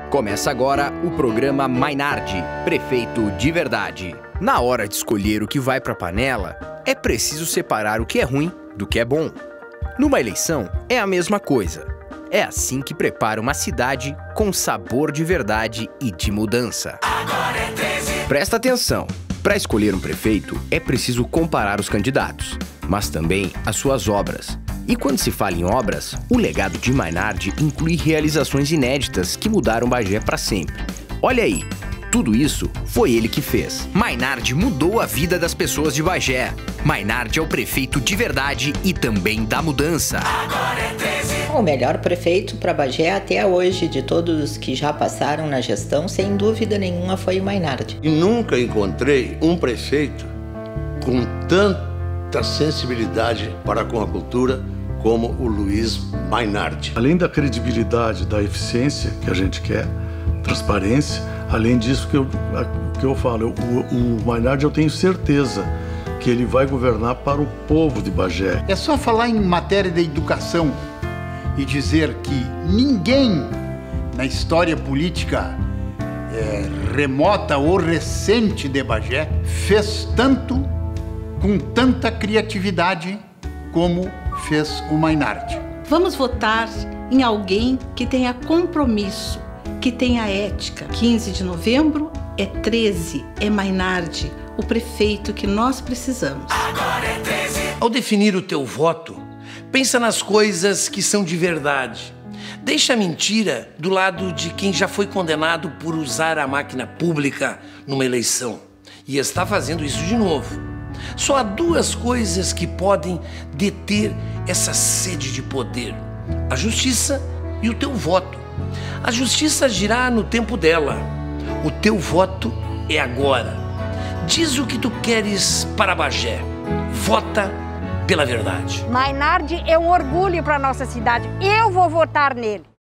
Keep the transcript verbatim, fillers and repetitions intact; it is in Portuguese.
Começa agora o programa Maynard, Prefeito de Verdade. Na hora de escolher o que vai para a panela, é preciso separar o que é ruim do que é bom. Numa eleição, é a mesma coisa. É assim que prepara uma cidade com sabor de verdade e de mudança. Agora é treze. Presta atenção. Para escolher um prefeito, é preciso comparar os candidatos, mas também as suas obras. E quando se fala em obras, o legado de Maynard inclui realizações inéditas que mudaram Bagé para sempre. Olha aí, tudo isso foi ele que fez. Maynard mudou a vida das pessoas de Bagé. Maynard é o prefeito de verdade e também da mudança. Agora é treze. O melhor prefeito para Bagé até hoje, de todos os que já passaram na gestão, sem dúvida nenhuma foi o Maynard. E nunca encontrei um prefeito com tanta sensibilidade para com a cultura como o Luiz Maynard. Além da credibilidade, da eficiência que a gente quer, transparência, além disso que eu, que eu falo, o, o Maynard eu tenho certeza que ele vai governar para o povo de Bagé. É só falar em matéria de educação e dizer que ninguém na história política é, remota ou recente de Bagé fez tanto, com tanta criatividade como fez o Maynard. Vamos votar em alguém que tenha compromisso, que tenha ética. quinze de novembro é treze, é Maynard, o prefeito que nós precisamos. Agora é treze. Ao definir o teu voto, pensa nas coisas que são de verdade. Deixa a mentira do lado de quem já foi condenado por usar a máquina pública numa eleição e está fazendo isso de novo. Só há duas coisas que podem deter essa sede de poder: a justiça e o teu voto. A justiça agirá no tempo dela. O teu voto é agora. Diz o que tu queres para Bagé. Vota pela verdade. Maynard é um orgulho para nossa cidade. Eu vou votar nele.